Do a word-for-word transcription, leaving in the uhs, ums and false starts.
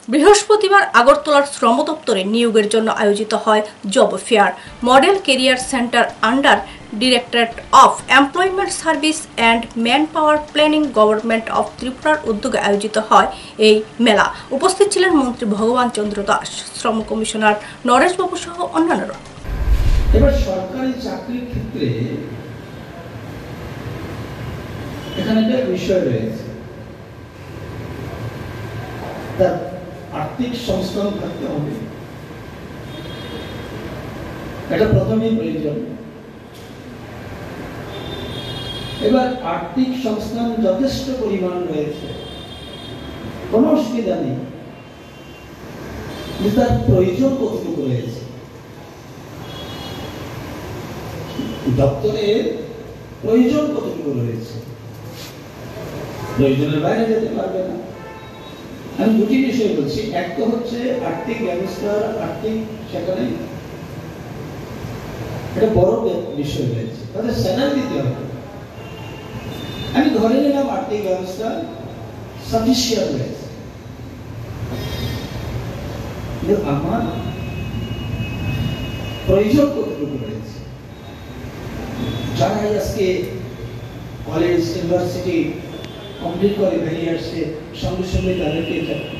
বৃহস্পতিবার আগরতলার শ্রম দপ্তরে নিয়োগের জন্য আয়োজিত হয় job fair. Model career centre under directorate of employment service and manpower planning government of ত্রিপুরার উদ্যোগে আয়োজিত হয় এই মেলা। উপস্থিত ছিলেন মন্ত্রী ভগবান চন্দ্র দাস, শ্রম কমিশনার নরেশ বাবু সহ অন্যান্যরা। এবার সরকারি চাকরির ক্ষেত্রে এখানে একটা বিষয় রয়েছে, তার আর্থিক সংস্থান থাকতে হবে, এটা প্রথমেই প্রয়োজন। এবার আর্থিক সংস্থান যথেষ্ট পরিমাণ রয়েছে, কোনো অসুবিধা নেই, কিন্তু তার প্রয়োজন কতটুকু রয়েছে। দপ্তরের প্রয়োজন কতটুকু রয়েছে, প্রয়োজনের বাইরে যেতে পারবে না। আমি দুটি বিষয় বলছি, এক তো হচ্ছে আর্থিক ব্যবস্থার আর্থিক, সেখানে একটা বড় বিষয় রয়েছে, তাদের স্যালারি দিতে হবে। আমি ধরে নিলাম আর্থিক ব্যবস্থা সাফিসিয়েন্ট রয়েছে, কিন্তু আমার প্রয়োজন কতটুকু রয়েছে। যারা আজকে কলেজ ইউনিভার্সিটি কমপ্লিট করে বেরিয়ে আসছে, সঙ্গে সঙ্গে তাদেরকে